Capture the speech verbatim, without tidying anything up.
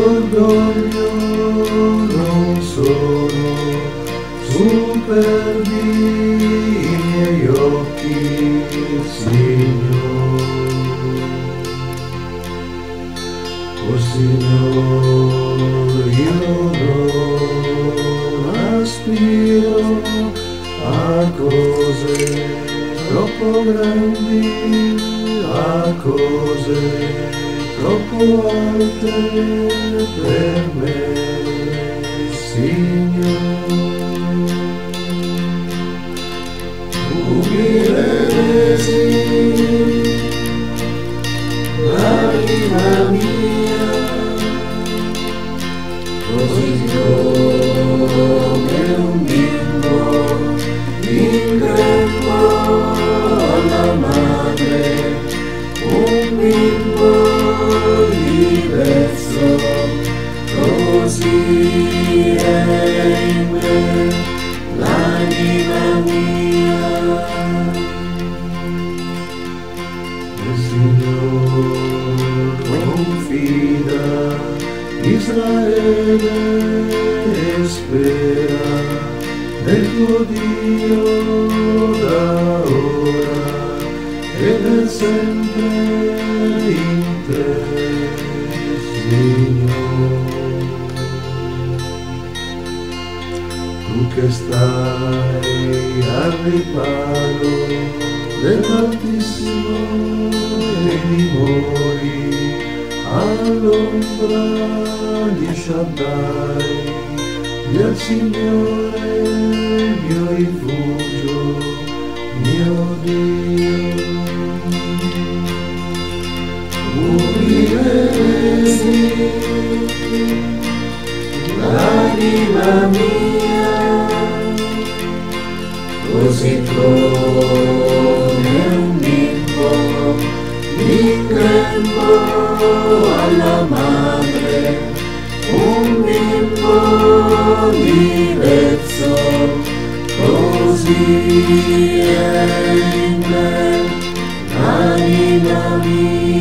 d'orgoglio non sono superbi i miei occhi, Signore. Oh Signore, io non aspiro a cose troppo grandi, a cose troppo alte per me, Signore. Umile resi, l'anima mia, così come un bimbo in grembo alla madre, un bimbo diverso, così è in me l'anima mia. Il Signor confida Israele e spera nel tuo Dio da ora e per sempre in te, Signore. Tu che stai al riparo dell'Altissimo e dimori all'ombra di Shaddai, del Signore mio rifugio, mio Dio. Umile resi, l'anima mia, così come un bimbo in grembo alla madre, un bimbo diverso, così è in me l'anima mia.